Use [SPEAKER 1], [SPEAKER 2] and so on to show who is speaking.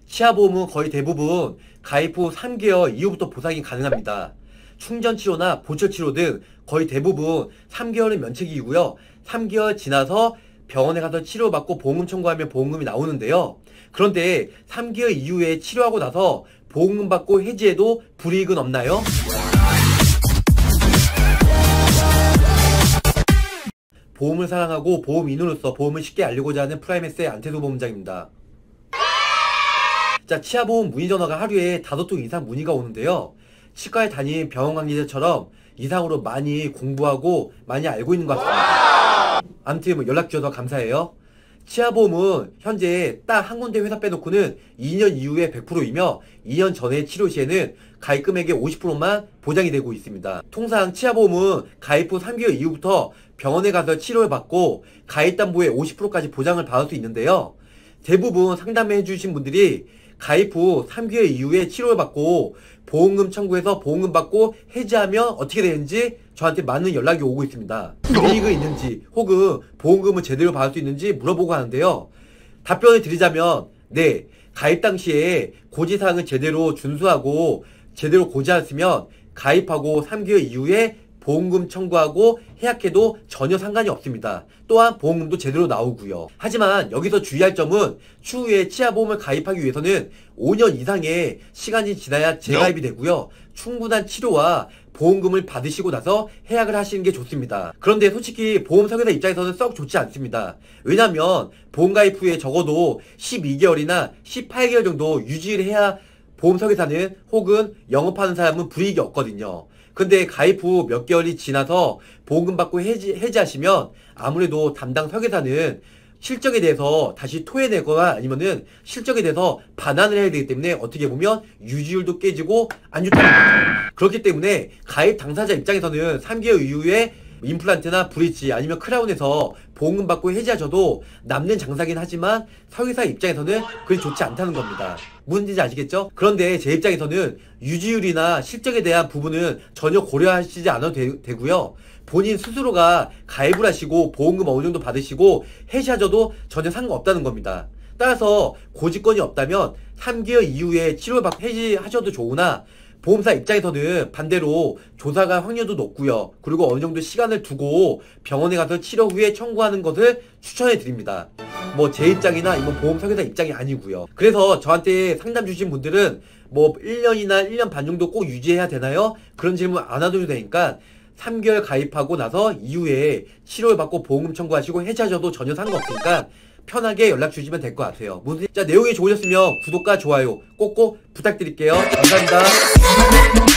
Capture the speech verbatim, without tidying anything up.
[SPEAKER 1] 치아보험은 거의 대부분 가입 후 삼 개월 이후부터 보상이 가능합니다. 충전치료나 보철치료 등 거의 대부분 삼 개월은 면책이고요. 삼 개월 지나서 병원에 가서 치료받고 보험금 청구하면 보험금이 나오는데요. 그런데 삼 개월 이후에 치료하고 나서 보험금 받고 해지해도 불이익은 없나요? 보험을 사랑하고 보험인으로서 보험을 쉽게 알리고자 하는 프라임에스의 안태수 보험장입니다. 자, 치아보험 문의 전화가 하루에 다섯 통 이상 문의가 오는데요. 치과에 다닌 병원 관계자처럼 이상으로 많이 공부하고 많이 알고 있는 것 같습니다. 아무튼 뭐 연락 주셔서 감사해요. 치아보험은 현재 딱 한 군데 회사 빼놓고는 이 년 이후에 백 퍼센트이며 이 년 전에 치료 시에는 가입 금액의 오십 퍼센트만 보장이 되고 있습니다. 통상 치아보험은 가입 후 삼 개월 이후부터 병원에 가서 치료를 받고 가입담보의 오십 퍼센트까지 보장을 받을 수 있는데요. 대부분 상담해 주신 분들이 가입 후 삼 개월 이후에 치료를 받고 보험금 청구해서 보험금 받고 해지하면 어떻게 되는지 저한테 많은 연락이 오고 있습니다. 불이익이 있는지 혹은 보험금을 제대로 받을 수 있는지 물어보고 하는데요. 답변을 드리자면 네, 가입 당시에 고지사항을 제대로 준수하고 제대로 고지하였으면 가입하고 삼 개월 이후에 보험금 청구하고 해약해도 전혀 상관이 없습니다. 또한 보험금도 제대로 나오고요. 하지만 여기서 주의할 점은 추후에 치아보험을 가입하기 위해서는 오 년 이상의 시간이 지나야 재가입이 되고요. 충분한 치료와 보험금을 받으시고 나서 해약을 하시는 게 좋습니다. 그런데 솔직히 보험 설계사 입장에서는 썩 좋지 않습니다. 왜냐하면 보험 가입 후에 적어도 십이 개월이나 십팔 개월 정도 유지를 해야 보험 설계사는 혹은 영업하는 사람은 불이익이 없거든요. 근데 가입 후 몇 개월이 지나서 보험금 받고 해지, 해지하시면 아무래도 담당 설계사는 실적에 대해서 다시 토해내거나 아니면은 실적에 대해서 반환을 해야 되기 때문에 어떻게 보면 유지율도 깨지고 안 좋다는 거죠. 그렇기 때문에 가입 당사자 입장에서는 삼 개월 이후에 임플란트나 브릿지 아니면 크라운에서 보험금 받고 해지하셔도 남는 장사긴 하지만 설계사 입장에서는 그게 좋지 않다는 겁니다. 무슨지 아시겠죠? 그런데 제 입장에서는 유지율이나 실적에 대한 부분은 전혀 고려하시지 않아도 되, 되고요. 본인 스스로가 가입을 하시고 보험금 어느 정도 받으시고 해지하셔도 전혀 상관없다는 겁니다. 따라서 고지권이 없다면 삼 개월 이후에 치료를 받고 해지하셔도 좋으나 보험사 입장에서는 반대로 조사가 확률도 높고요. 그리고 어느 정도 시간을 두고 병원에 가서 치료 후에 청구하는 것을 추천해 드립니다. 뭐 제 입장이나 이건 보험 설계사 입장이 아니고요. 그래서 저한테 상담 주신 분들은 뭐 일 년이나 일 년 반 정도 꼭 유지해야 되나요? 그런 질문 안 하셔도 되니까 삼 개월 가입하고 나서 이후에 치료를 받고 보험금 청구하시고 해지하셔도 전혀 상관없으니까 편하게 연락 주시면 될 것 같아요. 자, 내용이 좋으셨으면 구독과 좋아요 꼭꼭 부탁드릴게요. 감사합니다.